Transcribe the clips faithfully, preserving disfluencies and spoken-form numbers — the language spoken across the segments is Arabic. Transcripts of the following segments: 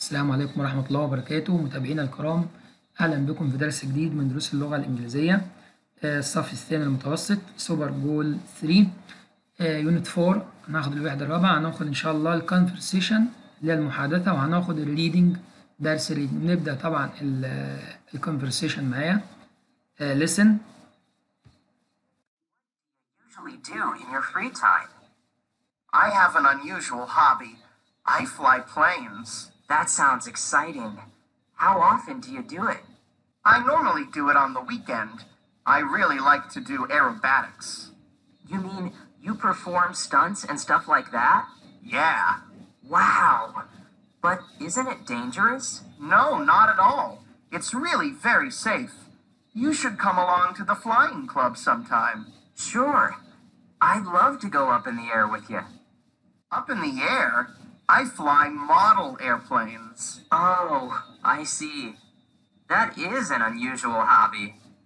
السلام عليكم ورحمة الله وبركاته متابعينا الكرام. أهلا بكم في درس جديد من دروس اللغة الإنجليزية، آه، الصف الثاني المتوسط سوبر جول ثلاثة، يونت أربعة. هناخد الوحدة الرابعة، هناخد إن شاء الله الكونفرسيشن اللي هي المحادثة، وهناخد الريدنج درس الريدنج. نبدأ طبعا الكونفرسيشن معايا. آه، listen. Usually do in your free time? I have an unusual hobby. I fly planes. That sounds exciting. How often do you do it? I normally do it on the weekend. I really like to do aerobatics. You mean you perform stunts and stuff like that? Yeah. Wow. But isn't it dangerous? No, not at all. It's really very safe. You should come along to the flying club sometime. Sure. I'd love to go up in the air with you. Up in the air? I fly model airplanes. Oh, I see. That is an unusual hobby.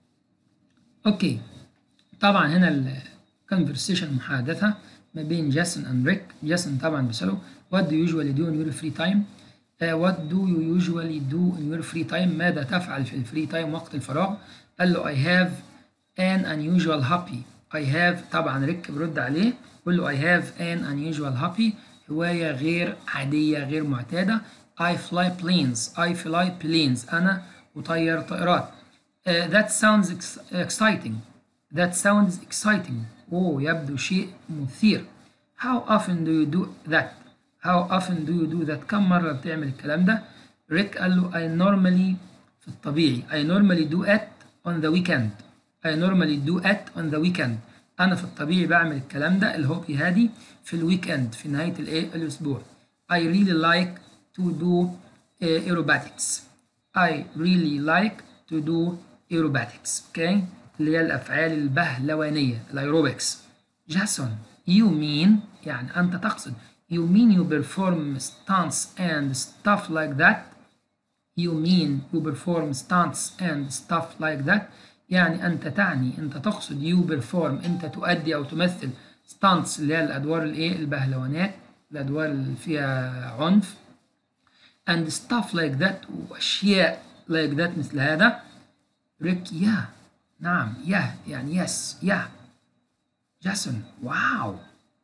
اوكي، طبعا هنا الكونفرسيشن محادثة ما بين جاسون اند ريك. جاسون طبعا بيسأله what do you usually do in your free time؟ uh, what do you usually do in your free time؟ ماذا تفعل في الفري تايم وقت الفراغ؟ قال له I have an unusual hobby. I have طبعا ريك برد عليه بيقول له I have an unusual hobby، هواية غير عادية غير معتادة. I fly planes. I fly planes. أنا أطير طائرات. Uh, that sounds ex exciting. That sounds exciting. أوه يبدو شيء مثير. How often do you do that? How often do you do that؟ كم مرة بتعمل الكلام ده؟ ريك قال له I normally في الطبيعي I normally do it on the weekend. I normally do it on the weekend. أنا في الطبيعي بعمل الكلام ده الهوبي هادي في الويك اند في نهاية الإيه الأسبوع. I really like to do uh, aerobatics. I really like to do aerobatics. Okay؟ اللي هي الأفعال البهلوانية الأيروبكس. جاسون you mean يعني أنت تقصد you mean you perform stunts and stuff like that. You mean you perform stunts and stuff like that. يعني أنت تعني أنت تقصد you perform أنت تؤدي أو تمثل stunts اللي هي الأدوار الإيه البهلوانات الأدوار اللي فيها عنف and stuff like that وأشياء like that مثل هذا. ريك yeah نعم yeah يعني yes yeah. جاسون wow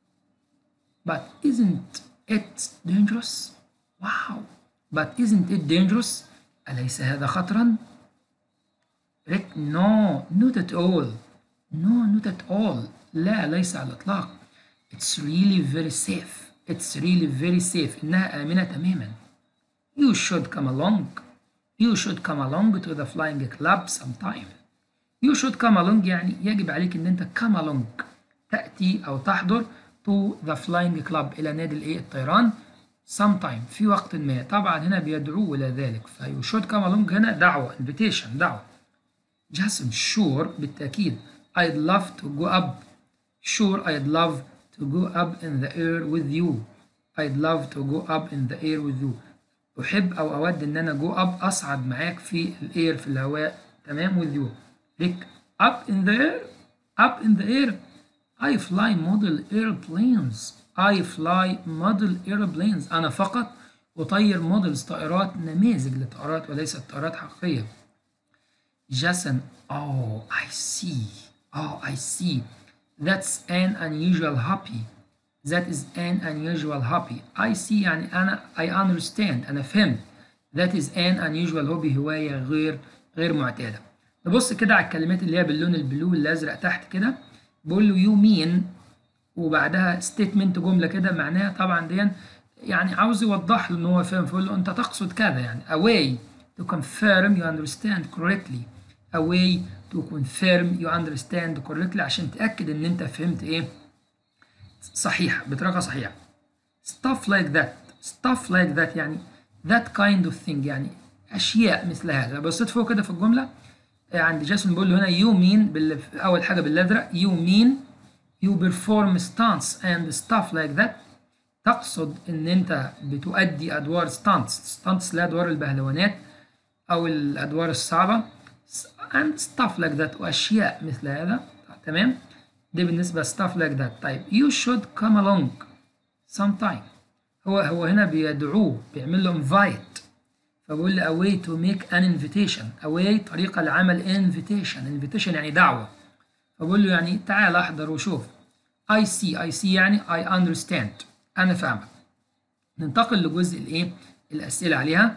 but isn't it dangerous؟ wow but isn't it dangerous؟ أليس هذا خطرا؟ ريك no not at all. no not at all لا ليس على الإطلاق. it's really very safe. it's really very safe إنها آمنة تماما. you should come along. you should come along to the flying club sometime. you should come along يعني يجب عليك إن أنت come along تأتي أو تحضر to the flying club إلى نادي الإيه الطيران sometime في وقت ما. طبعا هنا بيدعو إلى ذلك ف you should come along هنا دعوة invitation دعوة. جاسم sure بالتأكيد I'd love to go up. sure I'd love to go up in the air with you. I'd love to go up in the air with you. أحب أو أود إن أنا go up أصعد معاك في الإير في الهواء. تمام with you. ريك up in the air up in the air I fly model airplanes. I fly model airplanes. أنا فقط أطير موديلز طائرات نماذج لطائرات وليست طائرات حقيقية. جاسون oh I see oh I see that's an unusual hobby. that is an unusual hobby. I see يعني أنا I understand أنا فهمت. that is an unusual hobby هواية غير غير معتادة. نبص كده على الكلمات اللي هي باللون البلو الأزرق تحت كده بقول له you mean وبعدها statement جملة كده معناها طبعا دي يعني عاوز يوضح له إن هو فاهم فيقول له أنت تقصد كذا يعني a way to confirm you understand correctly. a way to confirm you understand correctly عشان تأكد إن أنت فهمت إيه صحيح بطريقة صحيحة. stuff like that stuff like that يعني that kind of thing يعني أشياء مثل هذا. بصيت فوق كده في الجملة عند جاسون بيقول له هنا you mean بال... أول حاجة بالأزرق you mean you perform stunts and stuff like that. تقصد إن أنت بتؤدي أدوار stunts stunts اللي هي أدوار البهلوانات أو الأدوار الصعبة and stuff like that وأشياء مثل هذا. تمام دي بالنسبة stuff like that. طيب you should come along sometime. هو هو هنا بيدعوه بيعمل له invite فبقول لي a way to make an invitation. a way طريقة لعمل invitation. invitation يعني دعوة. فبقول له يعني تعال احضر وشوف. I see I see يعني I understand. أنا فاهمك. ننتقل لجزء الإيه؟ الأسئلة عليها.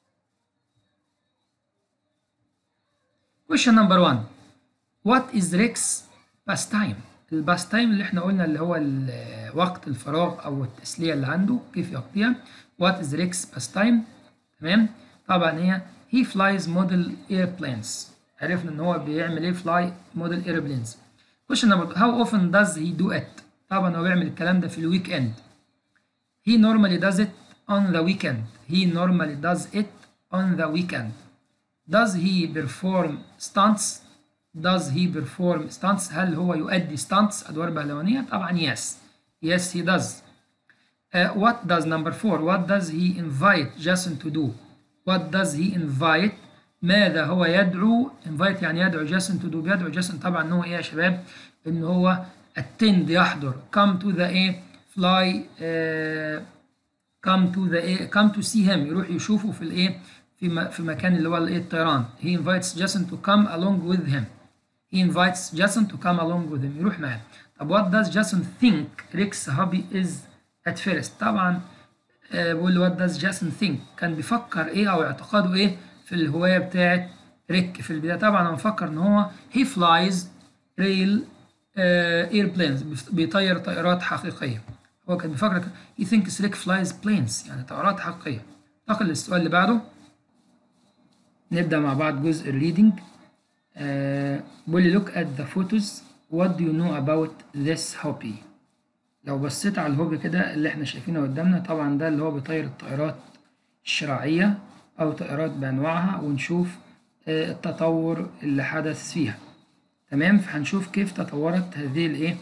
question number one. What is Rick's pastime؟ الباستايم اللي احنا قلنا اللي هو وقت الفراغ أو التسلية اللي عنده كيف يقضيها. What is Rick's pastime؟ تمام؟ طبعا هي he flies model airplanes. عرفنا إن هو بيعمل إيه fly model airplanes. question number two. How often does he do it؟ طبعا هو بيعمل الكلام ده في الويك إند. He normally does it on the weekend. He normally does it on the weekend. Does he perform stunts? Does he perform stunts? هل هو يؤدي stunts أدوار بهلوانية؟ طبعا yes. Yes he does. Uh, what does number four? What does he invite Jason to do? What does he invite? ماذا هو يدعو؟ invite يعني يدعو جاسون to do. بيدعو جاسون طبعا إن هو إيه يا شباب؟ إن هو attend يحضر. come to the إيه؟ fly uh, come to the A, come to see him. يروح يشوفه في الايه في في مكان اللي هو الايه الطيران. he invites Jason to come along with him. he invites Jason to come along with him. يروح معاه. طب what does Jason think Rick's hobby is at first؟ طبعا آه بقول what does Jason think؟ كان بيفكر ايه او اعتقاده ايه في الهوايه بتاعت ريك في البدايه. طبعا انا مفكر ان هو he flies real uh, airplanes. بيطير طائرات حقيقيه. هو كان بيفكر he thinks Rick flies planes يعني طائرات حقيقية. ننتقل للسؤال اللي بعده. نبدأ مع بعض جزء الريدنج. آه بيقول لي look at the photos. what do you know about this hobby؟ لو بصيت على الهوبي كده اللي احنا شايفينه قدامنا طبعا ده اللي هو بيطير الطائرات الشراعية أو طائرات بأنواعها ونشوف آه التطور اللي حدث فيها. تمام؟ فهنشوف كيف تطورت هذه الايه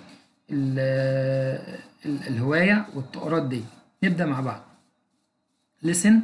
الهواية والطائرات دي. نبدأ مع بعض. Listen.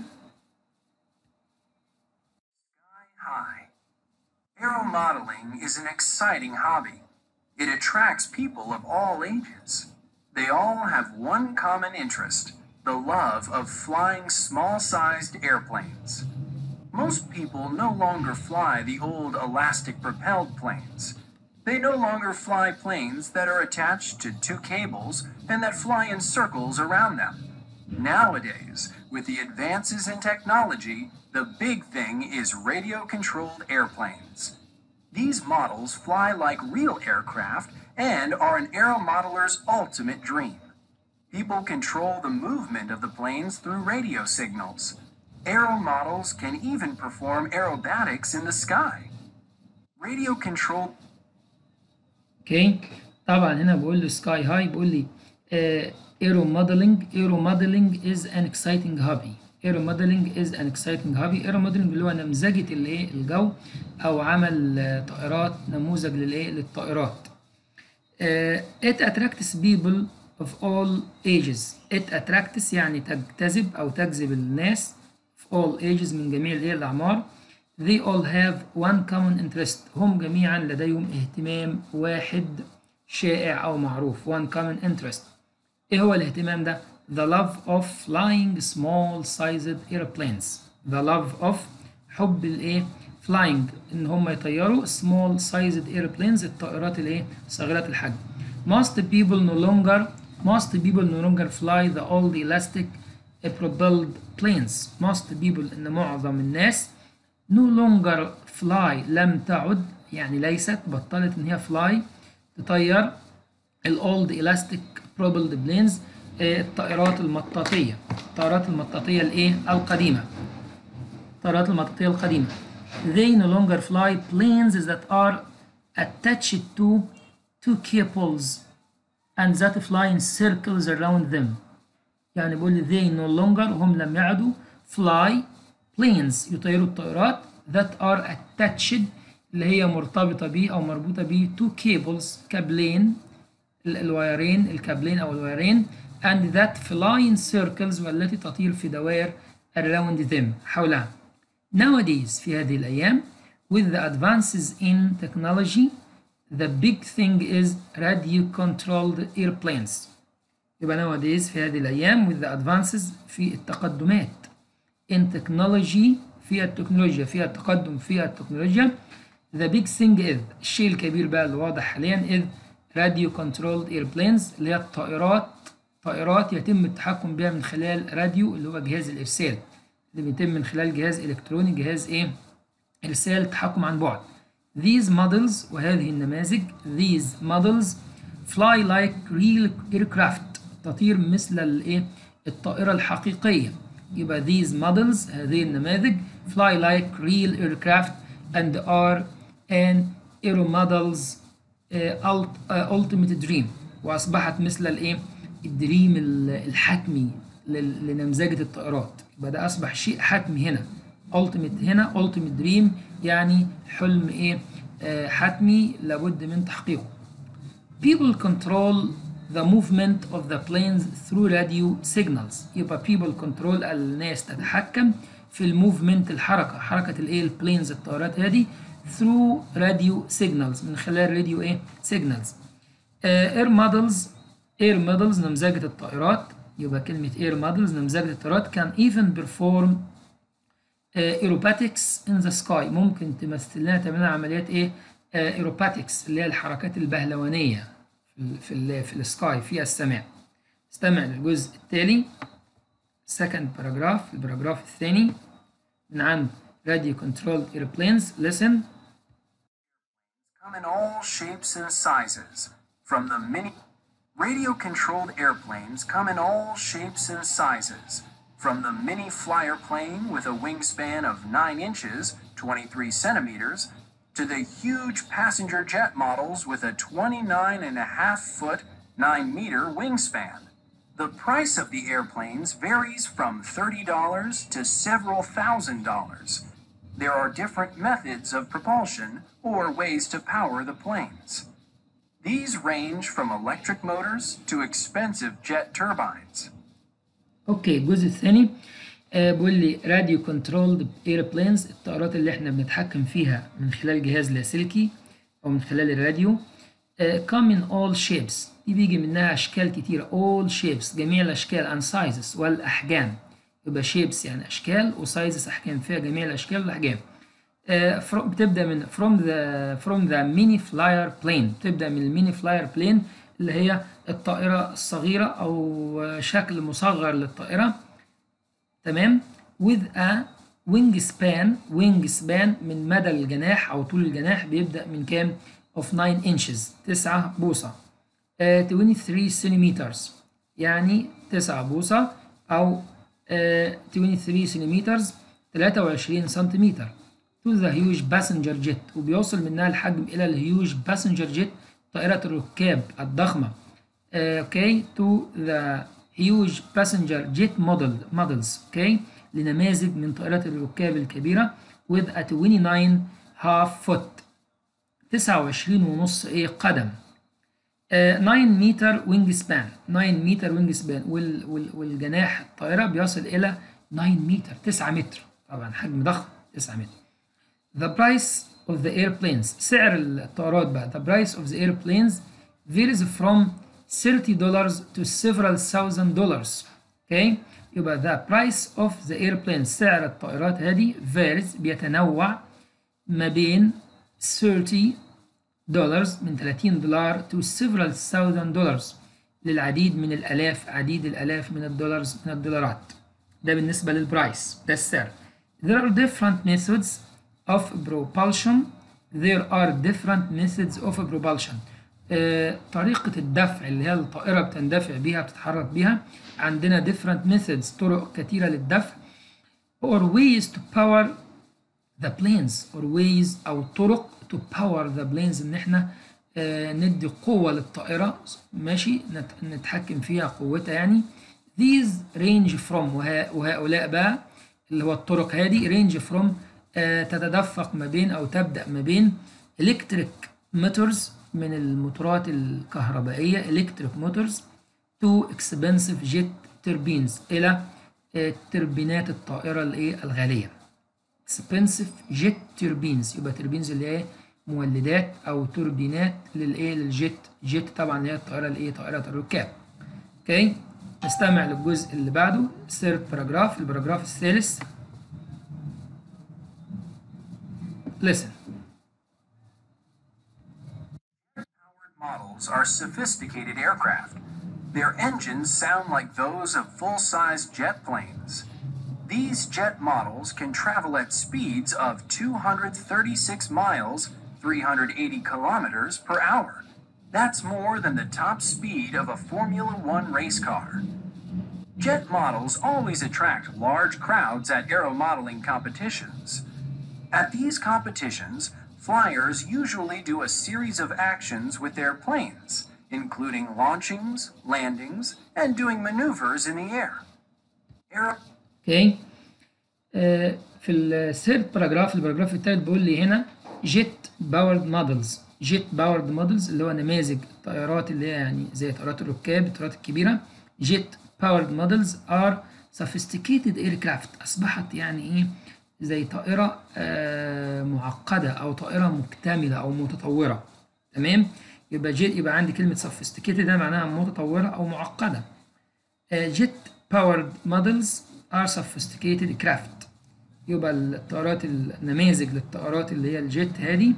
Sky high. Aeromodeling is an exciting hobby. It attracts people of all ages. They all have one common interest, the love of flying small-sized airplanes. Most people no longer fly the old elastic-propelled planes. They no longer fly planes that are attached to two cables and that fly in circles around them. Nowadays, with the advances in technology, the big thing is radio-controlled airplanes. These models fly like real aircraft and are an aeromodeler's ultimate dream. People control the movement of the planes through radio signals. Aeromodels can even perform aerobatics in the sky. Radio-controlled اوكي okay. طبعا هنا بقول له سكاي هاي بيقول لي ايرو موديلنج ايرو موديلنج از ان اكسايتنج هوبي. ايرو موديلنج از ان اكسايتنج هوبي. ايرو موديلنج اللي هو نمذجه الايه الجو او عمل طائرات نموذج للايه للطائرات. it attracts people of all ages. it attracts يعني تجتذب او تجذب الناس of all ages من جميع الايه الاعمار. They all have one common interest. هم جميعا لديهم اهتمام واحد شائع أو معروف. one common interest. إيه هو الاهتمام ده؟ The love of flying small-sized airplanes. The love of حب الإيه؟ flying إن هم يطيروا small-sized airplanes الطائرات الإيه؟ صغيرة الحجم. Most people no longer most people no longer fly the old elastic propelled planes. Most people إن معظم الناس no longer fly لم تعد يعني ليست بطلت ان هي fly تطير الاولد elastic propelled planes الطائرات المطاطية. الطائرات المطاطية الايه القديمة. الطائرات المطاطية القديمة. They no longer fly planes that are attached to two cables and that fly in circles around them. يعني بقول they no longer هم لم يعدوا fly planes يطيروا الطائرات that are attached اللي هي مرتبطة بيه أو مربوطة بيه two cables كابلين الوايرين الكابلين أو الوايرين and that fly in circles والتي تطير في دوائر around them حولها. Nowadays في هذه الأيام with the advances in technology the big thing is radio controlled airplanes. يبقى nowadays في هذه الأيام with the advances في التقدمات in technology فيها التكنولوجيا، فيها التقدم، فيها التكنولوجيا. The big thing is الشيء الكبير بقى اللي واضح حاليا is radio controlled airplanes اللي هي الطائرات طائرات يتم التحكم بها من خلال راديو اللي هو جهاز الإرسال اللي بيتم من خلال جهاز إلكتروني، جهاز إيه؟ إرسال تحكم عن بعد. These models وهذه النماذج these models fly like real aircraft تطير مثل الإيه؟ الطائرة الحقيقية. يبقى these models هذه النماذج fly like real aircraft and are an aero models uh, ultimate dream وأصبحت مثل الإيه؟ الدريم الحتمي لنمذجة الطائرات. يبقى ده أصبح شيء حتمي هنا. ultimate هنا ultimate dream يعني حلم إيه؟ آه حتمي لابد من تحقيقه. People control the movement of the planes through radio signals. يبقى people control الناس تتحكم في الموفمنت الحركة حركة الإيه؟ البلينز الطائرات هذه through radio signals من خلال راديو إيه؟ signals. آه air models air models نمذجة الطائرات. يبقى كلمة air models نمذجة الطائرات can even perform uh, aerobatics in the sky ممكن تمثل لنا تعمل عمليات ايه uh, aerobatics اللي هي الحركات البهلوانية في ال في السكاي في السماء. استمع للجزء التالي second paragraph البراجراف الثاني من عند radio controlled airplanes. Listen. Come in all shapes and sizes from the mini Radio-controlled airplanes come in all shapes and sizes, from the mini flyer plane with a wingspan of nine inches, twenty-three centimeters, to the huge passenger jet models with a twenty-nine and a half foot, nine meter wingspan. The price of the airplanes varies from thirty dollars to several thousand dollars. There are different methods of propulsion or ways to power the planes. These range from electric motors to expensive jet turbines. اوكي الجزء الثاني آه بيقول لي راديو كنترولد ايربلينز الطائرات اللي احنا بنتحكم فيها من خلال جهاز لاسلكي او من خلال الراديو. آه come in all shapes دي بيجي منها اشكال كتيره all shapes جميع الاشكال and sizes والاحجام. يبقى shapes يعني اشكال وسايزز احجام فيها جميع الاشكال والاحجام. Uh, بتبدا من from the from the mini flyer plane بتبدا من الميني فلاير بلين اللي هي الطائره الصغيره او شكل مصغر للطائره. تمام. with a wingspan wingspan من مدى الجناح او طول الجناح بيبدا من كام of nine inches تسعة بوصه uh, twenty-three centimeters يعني تسعة بوصه او uh, twenty-three centimeters ثلاثة وعشرين سنتيمتر to the huge passenger jet وبيوصل منها الحجم إلى الهيوج passenger jet طائرة الركاب الضخمة. اوكي uh, okay. to the huge passenger jet model models اوكي okay. لنماذج من طائرات الركاب الكبيرة with a twenty-nine half foot تسعة وعشرين ونص ايه قدم. uh, nine meter wingspan nine meter wingspan وال, وال, والجناح الطائرة بيصل إلى nine meter تسعة متر طبعا حجم ضخم تسعة متر. The price of the airplanes سعر الطائرات بقى the price of the airplanes varies from thirty dollars to several thousand dollars. okay يبقى the price of the airplanes سعر الطائرات هذه varies بيتنوع ما بين thirty dollars من ثلاثين دولار to several thousand dollars للعديد من الآلاف عديد الآلاف من الدولار من الدولارات. ده بالنسبة للبرايس ده السعر. There are different methods of propulsion. There are different methods of propulsion. آه، طريقة الدفع اللي هي الطائرة بتندفع بيها بتتحرك بيها عندنا different methods طرق كثيرة للدفع or ways to power the planes or ways أو طرق to power the planes إن إحنا آه، ندي قوة للطائرة ماشي نتحكم فيها قوتها يعني. These range from وه وهؤلاء بقى اللي هو الطرق هذه range from آه تتدفق ما بين أو تبدأ ما بين electric motors من الموتورات الكهربائية electric motors to expensive jet turbines إلى آه تربينات الطائرة الإيه الغالية expensive jet turbines يبقى turbines اللي هي مولدات أو توربينات للإيه للجيت جيت طبعا اللي هي الطائرة الإيه طائرة الركاب. أوكي نستمع للجزء اللي بعده third paragraph البراجراف الثالث. listen. Powered models are sophisticated aircraft. Their engines sound like those of full-size jet planes. These jet models can travel at speeds of two hundred thirty-six miles, three hundred eighty kilometers per hour. That's more than the top speed of a Formula One race car. Jet models always attract large crowds at aeromodeling competitions. At these competitions, flyers usually do a series of actions with their planes, including launchings, landings, and doing maneuvers in the air. Aero اوكي آه في الثيرد باراجراف الباراجراف الثالث بيقول لي هنا جيت باورد مودلز جيت باورد مودلز اللي هو نماذج الطيارات اللي هي يعني زي طيارات الركاب الطيارات الكبيره. جيت باورد مودلز ار sophisticated aircraft اصبحت يعني ايه زي طائره آه معقده او طائره مكتمله او متطوره. تمام. يبقى جيت يبقى عندي كلمه sophisticated ده معناها متطوره او معقده. جيت باورد مودلز are sophisticated craft. يبقى الطائرات النماذج للطائرات اللي هي الجيت هذه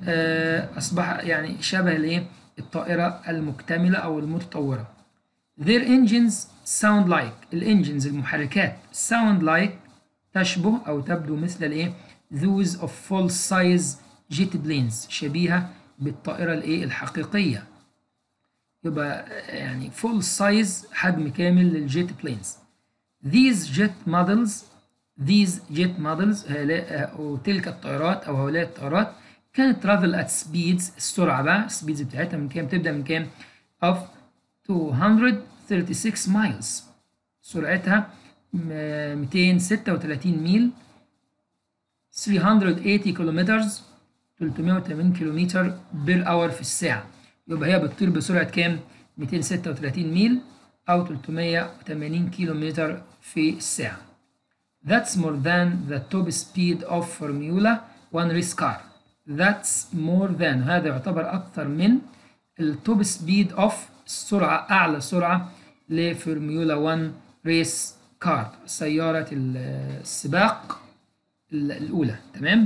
أصبح يعني شبه الايه الطائرة المكتملة أو المتطورة. Their engines sound like الانجنز المحركات sound like تشبه أو تبدو مثل الايه those of full size jet planes شبيهة بالطائرة الايه الحقيقية. يبقى يعني full size حجم كامل للجيت بلينز. These jet models these jet models وتلك الطائرات أو هؤلاء الطائرات كانت travel at speeds السرعة بقى السبيدز بتاعتها من كام تبدأ من كام of two hundred thirty-six miles سرعتها مئتين وستة وثلاثين ميل three hundred eighty kilometers ثلاثمئة وثمانين كيلومتر بير اور في الساعة. يبقى هي بتطير بسرعة كام مئتين وستة وثلاثين ميل أو ثلاثمئة وثمانين كيلومتر في الساعة. That's more than the top speed of Formula One race car. That's more than هذا يعتبر أكثر من التوب سبيد أوف السرعة أعلى سرعة لفورمولا واحد ريس كار سيارة السباق الأولى. تمام.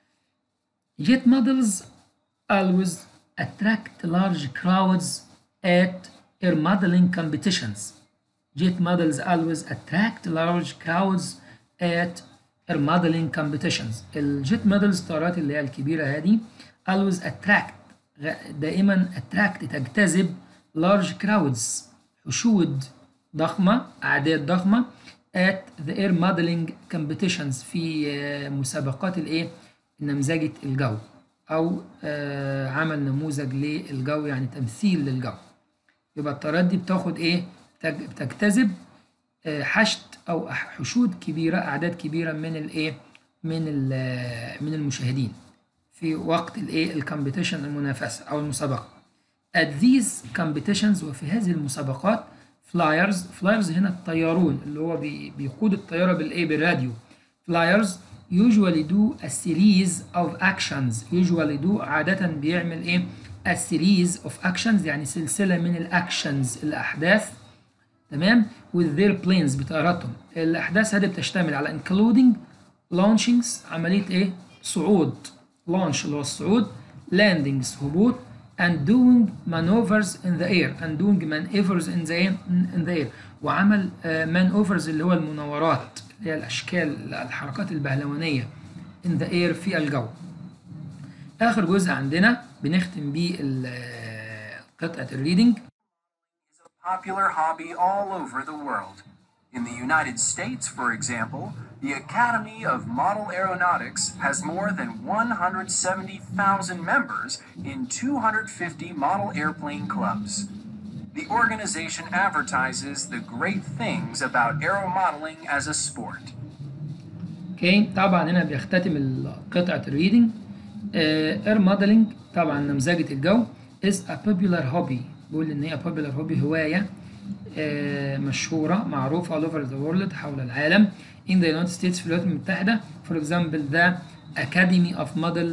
Jet models always attract large crowds at air modeling competitions. Jet models always attract large crowds at air modeling competitions. الجيت مودلز الطائرات اللي هي الكبيرة هذه always attract دائما attract تجتذب large crowds حشود ضخمة أعداد ضخمة at the air modeling competitions في مسابقات الايه نمذجة الجو أو عمل نموذج للجو يعني تمثيل للجو. يبقى الطائرات دي بتاخد ايه بتجتذب حشد او حشود كبيره اعداد كبيره من الايه من من المشاهدين في وقت الايه الكومبيتيشن المنافسه او المسابقه. at these competitions وفي هذه المسابقات flyers flyers هنا الطيارون اللي هو بيقود الطياره بالايه بالراديو. flyers usually do a series of actions usually do عاده بيعمل ايه a series of actions يعني سلسله من الاكشنز الاحداث. تمام. with their planes بطياراتهم. الاحداث هذه بتشتمل على including launchings عمليه ايه صعود launch اللي هو الصعود landings هبوط and doing maneuvers in the air and doing maneuvers in the air, in the air. وعمل uh, maneuvers اللي هو المناورات اللي هي الاشكال الحركات البهلوانيه in the air في الجو. اخر جزء عندنا بنختم بيه قطعه الريدنج. Popular hobby all over the world. In the United States, for example, the Academy of Model Aeronautics has more than one hundred seventy thousand members in two hundred fifty model airplane clubs. The organization advertises the great things about aeromodeling as a sport. Okay, طبعا هنا بيختتم قطعة الريدنج. اير موديلنج طبعا نمذجة الجو is a popular hobby بيقول ان هي popular hobby هواية آه مشهورة معروفة all over the world حول العالم in the United States في الولايات المتحدة. for example the Academy of Model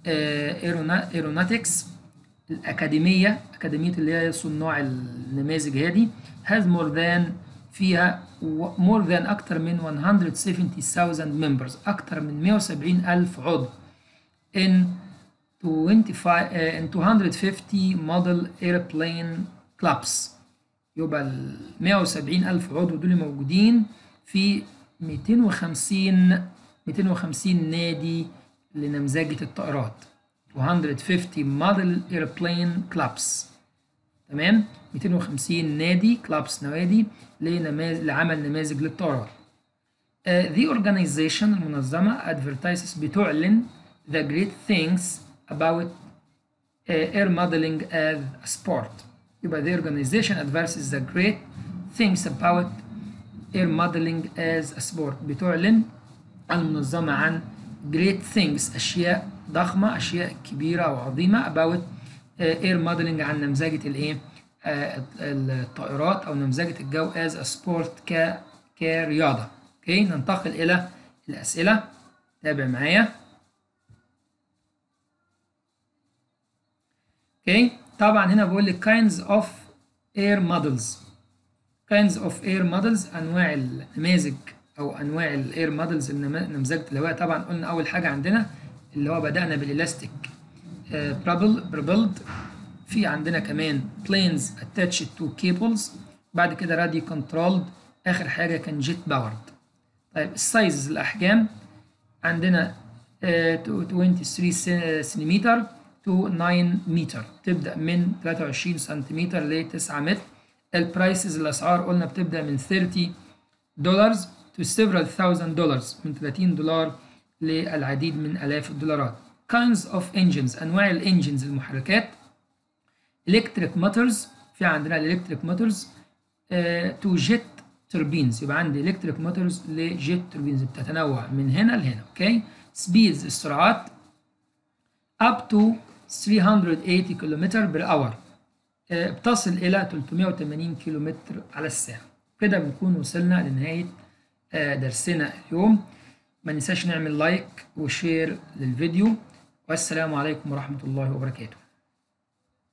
آه Aeronautics الأكاديمية أكاديمية اللي هي صناع النماذج هذه has more than فيها more than أكثر من one hundred seventy thousand members أكثر من مئة وسبعين ألف عضو in twenty-five uh, in two hundred fifty model airplane clubs. يبقى ال مية وسبعين ألف عضو دول موجودين في مئتين وخمسين مئتين وخمسين نادي لنمذجة الطائرات. two hundred fifty model airplane clubs. تمام؟ مئتين وخمسين نادي clubs نوادي لنماذج لعمل نماذج للطائرات. Uh, the organization المنظمة advertises بتعلن the great things about uh, air modeling as a sport. يبقى the organization advertises the great things about air modeling as a sport. بتعلن المنظمة عن great things أشياء ضخمة أشياء كبيرة وعظيمة about uh, air modeling عن نمذجة الإيه؟ uh, الطائرات أو نمذجة الجو as a sport ك كرياضة. اوكي ننتقل الى الاسئله. تابع معايا. اوكي طبعا هنا بقول لك kinds of air models. kinds of air models انواع النماذج او انواع الاير مودلز نمذجه الهواء. طبعا قلنا اول حاجه عندنا اللي هو بدانا بالالاستيك بروبلد. في عندنا كمان planes attached to cables. بعد كده راديو كنترولد. اخر حاجه كان جيت باورد. طيب السايزز الاحجام عندنا ثلاثة وعشرين سنتيمتر تو تسعة متر. تبدا من ثلاثة وعشرين سنتيمتر ل تسعة متر. البرايسز الاسعار قلنا بتبدا من ثلاثين دولار to several thousand dollars من ثلاثين دولار للعديد من الاف الدولارات. kinds of engines انواع الانجنز المحركات. electric motors في عندنا الالكتريك موتورز تو جيت توربينز. يبقى عندي الكتريك موتورز لجيت توربينز بتتنوع من هنا لهنا. اوكي سبيدز السرعات up to ثلاثمائة وثمانين كيلومتر بر اور. بتصل الى ثلاثمائة وثمانين كيلومتر على الساعه. كده بنكون وصلنا لنهايه درسنا اليوم. ما ننساش نعمل لايك وشير للفيديو، والسلام عليكم ورحمه الله وبركاته.